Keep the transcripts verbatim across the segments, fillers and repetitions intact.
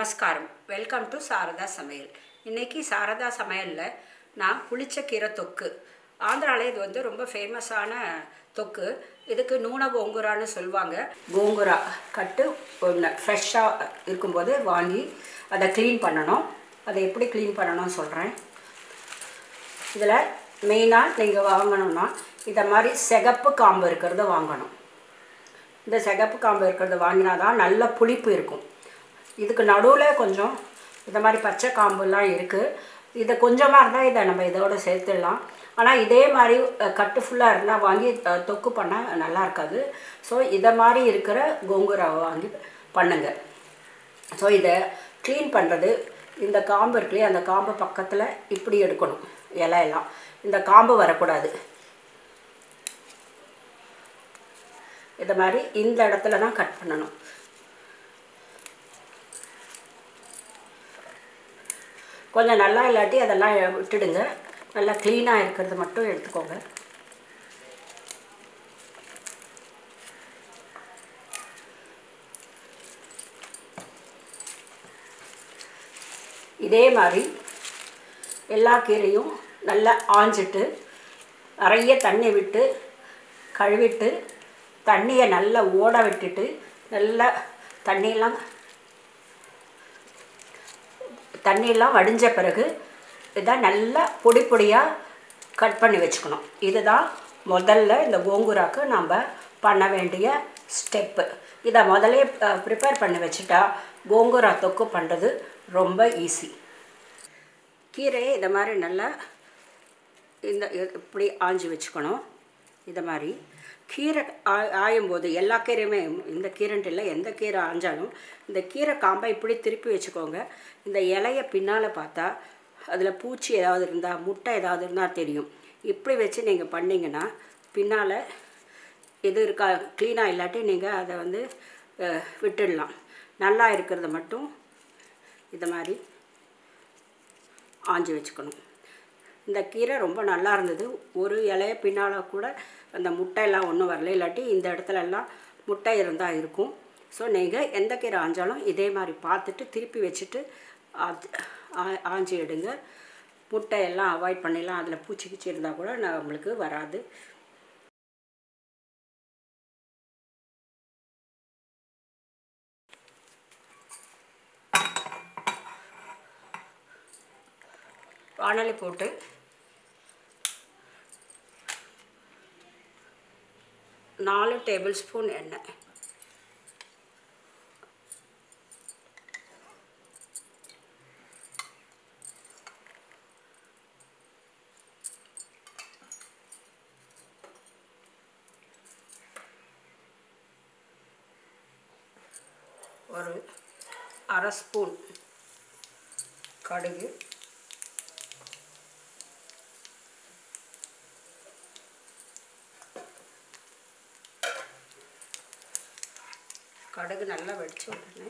நமஸ்காரம். Welcome to Saradha சமையல். இன்றைக்கி சாரதா சமையலில் நான் புளிச்சக்கீரை தொக்கு, ஆந்திராவில் இது வந்து ரொம்ப ஃபேமஸான தொக்கு. இதுக்கு நூன கோங்குரான்னு சொல்லுவாங்க. கோங்குரா கட்டு ஒன்று ஃப்ரெஷ்ஷாக இருக்கும்போது வாங்கி அதை க்ளீன் பண்ணணும். அதை எப்படி க்ளீன் பண்ணணும்னு சொல்கிறேன். இதில் மெயினாக நீங்கள் வாங்கணும்னா இதை மாதிரி சிகப்பு காம்பு இருக்கிறத வாங்கணும். இந்த சிகப்பு காம்பு இருக்கிறத வாங்கினா தான் நல்ல புளிப்பு இருக்கும். இதுக்கு நடுவில் கொஞ்சம் இந்த மாதிரி பச்சை காம்புலாம் இருக்குது. இதை கொஞ்சமாக இருந்தால் இதை நம்ம இதோட சேர்த்துடலாம். ஆனால் இதே மாதிரி கட்டு ஃபுல்லாக இருந்தால் வாங்கி தொக்கு பண்ணால் நல்லா இருக்காது. ஸோ இதை மாதிரி இருக்கிற கோங்குராவை வாங்கி பண்ணுங்க. ஸோ இதை க்ளீன் பண்ணுறது, இந்த காம்பு இருக்குல்லையே, அந்த காம்பு பக்கத்தில் இப்படி எடுக்கணும். இலையெல்லாம் இந்த காம்பு வரக்கூடாது. இதை மாதிரி இந்த இடத்துல தான் கட் பண்ணணும். கொஞ்சம் நல்லா இல்லாட்டி அதெல்லாம் விட்டுடுங்க. நல்லா க்ளீனாக இருக்கிறது மட்டும் எடுத்துக்கோங்க. இதே மாதிரி எல்லா கீரையும் நல்லா ஆஞ்சிட்டு நிறைய தண்ணி விட்டு கழுவிட்டு தண்ணியை நல்லா ஓட விட்டுட்டு நல்லா தண்ணியெல்லாம் தண்ணியெல்லாம் வடிஞ்ச பிறகு இதை நல்லா பொடி பொடியாக கட் பண்ணி வச்சுக்கணும். இதுதான் முதல்ல இந்த கோங்குராக்கு நம்ம பண்ண வேண்டிய ஸ்டெப்பு. இதை முதலே ப்ரிப்பேர் பண்ணி வச்சுட்டா கோங்குரா தொக்கு பண்ணுறது ரொம்ப ஈஸி. கீரையை இதை மாதிரி நல்லா இந்த இப்படி ஆஞ்சி வச்சுக்கணும். இதை மாதிரி கீரை ஆ ஆயும்போது எல்லா கீரையுமே, இந்த கீரைன்ட்டு இல்லை, எந்த கீரை ஆஞ்சாலும் இந்த கீரை காம்பை இப்படி திருப்பி வச்சுக்கோங்க. இந்த இலையை பின்னால் பார்த்தா அதில் பூச்சி ஏதாவது இருந்தால், முட்டை ஏதாவது இருந்தால் தெரியும். இப்படி வச்சு நீங்கள் பண்ணிங்கன்னா பின்னால் எது இருக்கா க்ளீனாக இல்லாட்டி நீங்கள் அதை வந்து விட்டுடலாம். நல்லா இருக்கிறத மட்டும் இதை மாதிரி ஆஞ்சி வச்சுக்கணும். இந்த கீரை ரொம்ப நல்லா இருந்தது. ஒரு இலைய பின்னால் கூட அந்த முட்டையெல்லாம் ஒன்றும் வரல. இல்லாட்டி இந்த இடத்துல எல்லாம் முட்டை இருந்தால் இருக்கும். ஸோ நீங்கள் எந்த கீரை ஆஞ்சாலும் இதே மாதிரி பார்த்துட்டு திருப்பி வச்சுட்டு ஆஞ்சி எடுங்க. முட்டையெல்லாம் அவாய்ட் பண்ணிடலாம். அதில் பூச்சி கிச்சி இருந்தால் கூட நம்மளுக்கு வராது. வாணலி போட்டு நாலு டேபிள் ஸ்பூன் எண்ணெய், ஒரு அரை ஸ்பூன் கடுகு, கடுகு நல்லா வெடிச்சு உடனே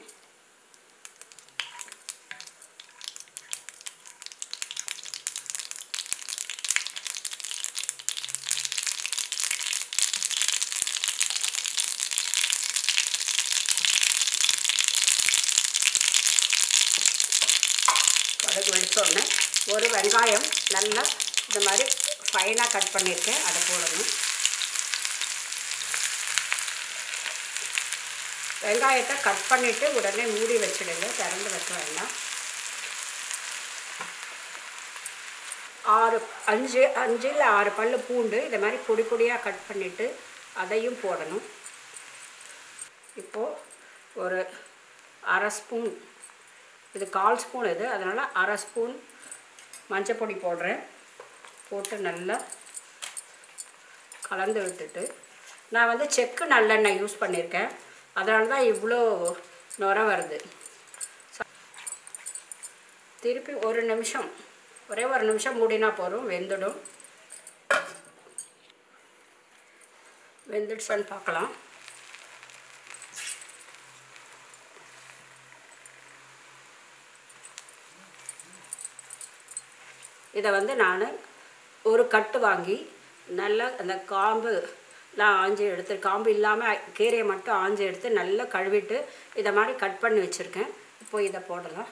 கடுகு வெடிச்ச உடனே ஒரு வெங்காயம் நல்லா இந்த மாதிரி ஃபைனாக கட் பண்ணியிருக்கேன், அதை போடணும். வெங்காயத்தை கட் பண்ணிவிட்டு உடனே மூடி வச்சுடுங்க, திறந்து வைக்க வேண்டாம். ஆறு அஞ்சு அஞ்சு இல்லை ஆறு பல் பூண்டு இதை மாதிரி பொடி பொடியாக கட் பண்ணிவிட்டு அதையும் போடணும். இப்போது ஒரு அரை ஸ்பூன், இது கால் ஸ்பூன் இது, அதனால் அரை ஸ்பூன் மஞ்சள் பொடி போடுறேன். போட்டு நல்லா கலந்து விட்டுட்டு, நான் வந்து செக்கு நல்லெண்ணெய் யூஸ் பண்ணியிருக்கேன், அதனால தான் இவ்வளோ நுர வருது. திருப்பி ஒரு நிமிஷம், ஒரே ஒரு நிமிஷம் மூடினா போதும், வெந்துடும். வெந்துடுச்சான்னு பார்க்கலாம். இதை வந்து நான் ஒரு கட்டு வாங்கி நல்லா அந்த காம்பு நான் ஆஞ்சி எடுத்து, காம்பு இல்லாமல் கீரையை மட்டும் ஆஞ்சி எடுத்து நல்லா கழுவிட்டு இதை மாதிரி கட் பண்ணி வச்சுருக்கேன். இப்போ இதை போடலாம்.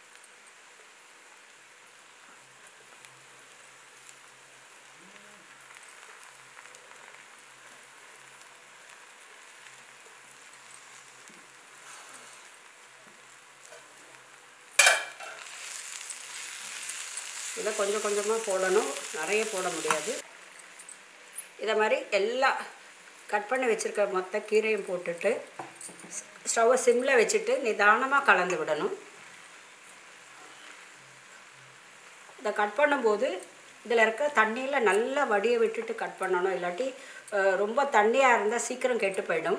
இதை கொஞ்சம் கொஞ்சமாக போடணும், நிறைய போட முடியாது. இதை மாதிரி எல்லா கட் பண்ணி வச்சுருக்க மொத்த கீரையும் போட்டுட்டு ஸ்டவ்வை சிம்மில் வச்சுட்டு நிதானமாக கலந்து விடணும். இதை கட் பண்ணும்போது இதில் இருக்க தண்ணியில் நல்லா வடியை விட்டுட்டு கட் பண்ணணும், இல்லாட்டி ரொம்ப தண்ணியாக இருந்தால் சீக்கிரம் கெட்டு போயிடும்.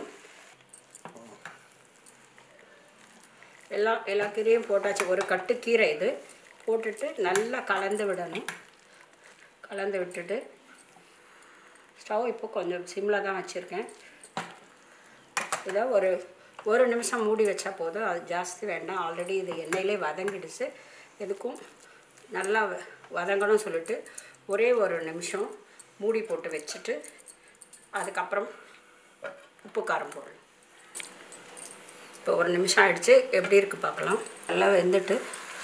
எல்லா எல்லா கீரையும் போட்டாச்சு. ஒரு கட்டு கீரை இது போட்டுட்டு நல்லா கலந்து விடணும். கலந்து விட்டுட்டு ஸ்டவ் இப்போ கொஞ்சம் சிம்மில் தான் வச்சுருக்கேன். இதை ஒரு ஒரு நிமிஷம் மூடி வச்சா போதும், அது ஜாஸ்தி வேண்டாம். ஆல்ரெடி இது எண்ணெயிலே வதங்கிடுச்சு. எதுக்கும் நல்லா வதங்கணும் சொல்லிட்டு ஒரே ஒரு நிமிஷம் மூடி போட்டு வச்சுட்டு அதுக்கப்புறம் உப்பு காரம் போடணும். இப்போ ஒரு நிமிஷம் ஆகிடுச்சு, எப்படி இருக்குது பார்க்கலாம். நல்லா வெந்துட்டு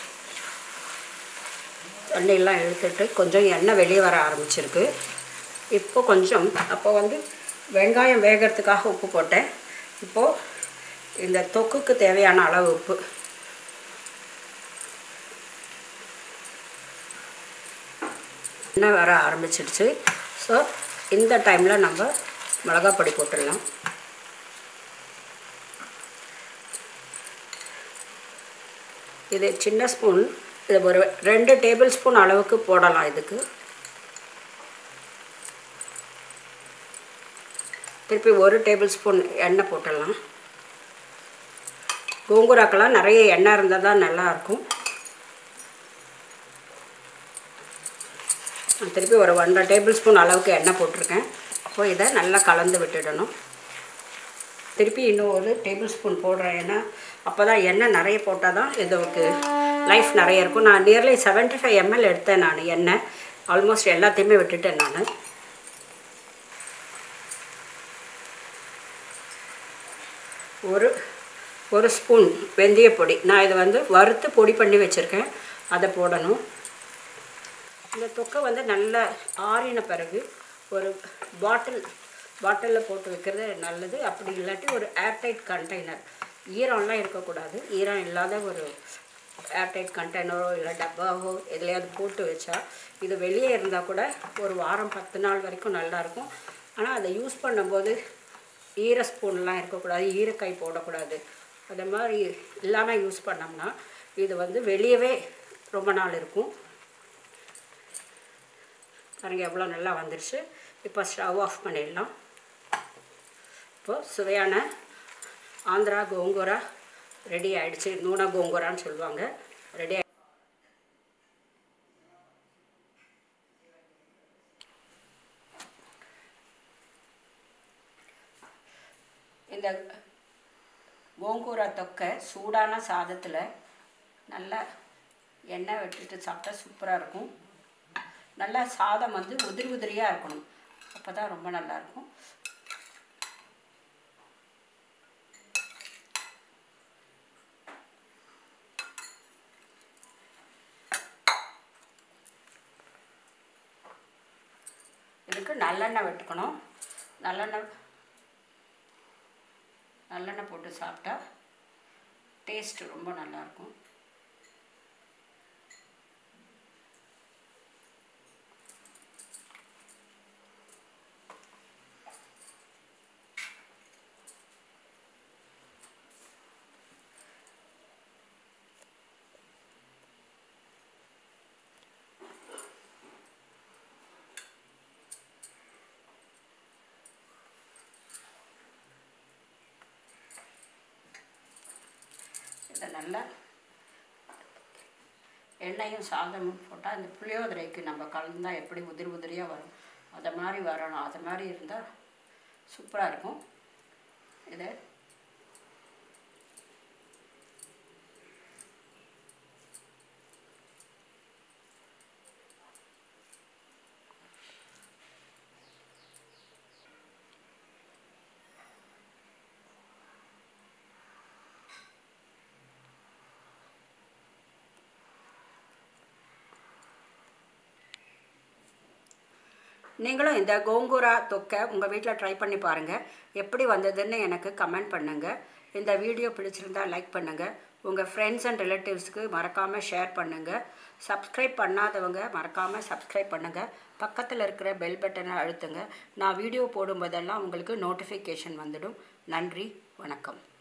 தண்ணியெல்லாம் இழுத்துட்டு கொஞ்சம் எண்ணெய் வெளியே வர ஆரம்பிச்சிருக்கு. இப்போ கொஞ்சம் அப்போ வந்து வெங்காயம் வேகிறதுக்காக உப்பு போட்டேன். இப்போது இந்த தொக்குக்கு தேவையான அளவு உப்பு. எண்ணெய் வர ஆரம்பிச்சிடுச்சு. ஸோ இந்த டைமில் நம்ம மிளகாய் பொடி போட்டுடலாம். இது சின்ன ஸ்பூன், இது ஒரு ரெண்டு டேபிள் ஸ்பூன் அளவுக்கு போடலாம். இதுக்கு திருப்பி ஒரு டேபிள் ஸ்பூன் எண்ணெய் போட்டுடலாம். கோங்குராக்கெல்லாம் நிறைய எண்ணெய் இருந்தால் தான் நல்லாயிருக்கும். திருப்பி ஒரு ஒன்றரை டேபிள் ஸ்பூன் அளவுக்கு எண்ணெய் போட்டிருக்கேன். இப்போ இதை நல்லா கலந்து விட்டுடணும். திருப்பி இன்னும் ஒரு டேபிள் ஸ்பூன் போடுறேன், ஏன்னா அப்போ தான் எண்ணெய் நிறைய போட்டால் தான் இதுக்கு லைஃப் நிறைய இருக்கும். நான் நியர்லி செவன்ட்டி ஃபைவ் எம்எல் எடுத்தேன் நான் எண்ணெய். ஆல்மோஸ்ட் எல்லாத்தையுமே விட்டுட்டேன் நான். ஒரு ஒரு ஸ்பூன் வெந்தய பொடி, நான் இதை வந்து வறுத்து பொடி பண்ணி வச்சுருக்கேன், அதை போடணும். இந்த தொக்கை வந்து நல்லா ஆறின பிறகு ஒரு பாட்டில் பாட்டிலில் போட்டு வைக்கிறது நல்லது. அப்படி இல்லாட்டி ஒரு ஏர்டைட் கண்டெய்னர், ஈரம்லாம் இருக்கக்கூடாது, ஈரம் இல்லாத ஒரு ஏர்டைட் கண்டெய்னரோ இல்லை டப்பாவோ எதுலையாவது போட்டு வச்சா இது வெளியே இருந்தால் கூட ஒரு வாரம் பத்து நாள் வரைக்கும் நல்லாயிருக்கும். ஆனால் அதை யூஸ் பண்ணும்போது ஈர ஸ்பூன்லாம் இருக்கக்கூடாது, ஈரக்காய் போடக்கூடாது. அது மாதிரி இல்லாமல் யூஸ் பண்ணோம்னா இது வந்து வெளியவே ரொம்ப நாள் இருக்கும். பாருங்கள் எவ்வளோ நல்லா வந்துடுச்சு. இப்போ ஸ்டவ் ஆஃப் பண்ணிடலாம். இப்போது சுவையான ஆந்திரா கோங்குரா ரெடி ஆகிடுச்சு. நூனா கோங்குரான்னு சொல்லுவாங்க. ரெடி ஆகி இந்த கோங்குரா தொக்கை சூடான சாதத்தில் நல்லா எண்ணெய் விட்டுட்டு சாப்பிட்டா சூப்பராக இருக்கும். நல்லா சாதம் வந்து உதிரி உதிரியாக இருக்கணும், அப்போ தான் ரொம்ப நல்லாயிருக்கும். இதுக்கு நல்லெண்ணெய் விட்டுக்கணும். நல்லெண்ணெய் நல்லெண்ணெய் போட்டு சாப்பிட்டா டேஸ்ட்டு ரொம்ப நல்லாயிருக்கும். இதை நல்லா எண்ணெயும் சாதமும் போட்டால் இந்த புளியோதரைக்கு நம்ம கலந்தால் எப்படி உதிரி உதிரியாக வரும், அதை மாதிரி வரணும். அது மாதிரி இருந்தால் சூப்பராக இருக்கும். இதை நீங்களும் இந்த கோங்கூரா தொக்கை உங்கள் வீட்டில் ட்ரை பண்ணி பாருங்கள். எப்படி வந்ததுன்னு எனக்கு கமெண்ட் பண்ணுங்கள். இந்த வீடியோ பிடிச்சிருந்தா லைக் பண்ணுங்கள். உங்கள் ஃப்ரெண்ட்ஸ் அண்ட் ரிலேட்டிவ்ஸ்க்கு மறக்காமல் ஷேர் பண்ணுங்கள். சப்ஸ்கிரைப் பண்ணாதவங்க மறக்காமல் சப்ஸ்கிரைப் பண்ணுங்கள். பக்கத்தில் இருக்கிற பெல் பட்டனை அழுத்துங்க. நான் வீடியோ போடும்போதெல்லாம் உங்களுக்கு நோட்டிஃபிகேஷன் வந்துடும். நன்றி, வணக்கம்.